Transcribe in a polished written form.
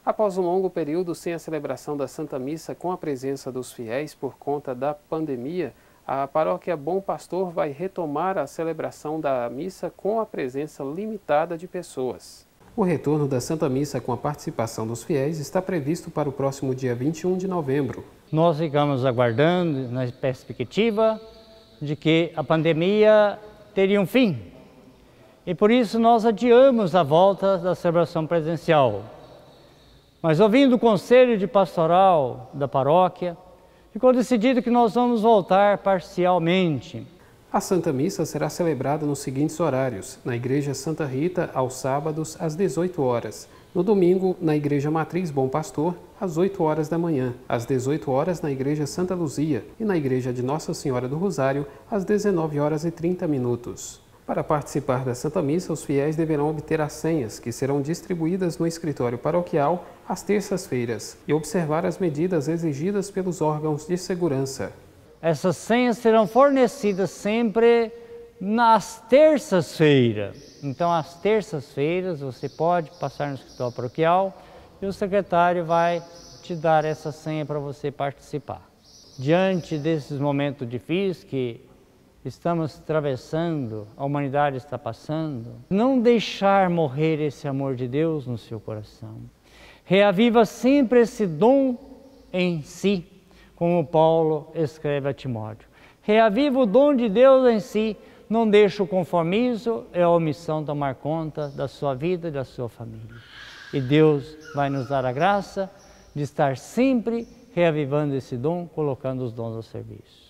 Após um longo período sem a celebração da Santa Missa com a presença dos fiéis por conta da pandemia, a Paróquia Bom Pastor vai retomar a celebração da missa com a presença limitada de pessoas. O retorno da Santa Missa com a participação dos fiéis está previsto para o próximo dia 21 de novembro. Nós ficamos aguardando na perspectiva de que a pandemia teria um fim. E por isso nós adiamos a volta da celebração presencial. Mas ouvindo o conselho de pastoral da paróquia, ficou decidido que nós vamos voltar parcialmente. A Santa Missa será celebrada nos seguintes horários: na Igreja Santa Rita, aos sábados, às 18 horas. No domingo, na Igreja Matriz Bom Pastor, às 8 horas da manhã. Às 18 horas, na Igreja Santa Luzia. E na Igreja de Nossa Senhora do Rosário, às 19 horas e 30 minutos. Para participar da Santa Missa, os fiéis deverão obter as senhas, que serão distribuídas no escritório paroquial às terças-feiras, e observar as medidas exigidas pelos órgãos de segurança. Essas senhas serão fornecidas sempre nas terças-feiras. Então, às terças-feiras, você pode passar no escritório paroquial e o secretário vai te dar essa senha para você participar. Diante desses momentos difíceis que estamos atravessando, a humanidade está passando, não deixar morrer esse amor de Deus no seu coração. Reaviva sempre esse dom em si, como Paulo escreve a Timóteo. Reaviva o dom de Deus em si, não deixe o conformismo e a omissão tomar conta da sua vida e da sua família. E Deus vai nos dar a graça de estar sempre reavivando esse dom, colocando os dons ao serviço.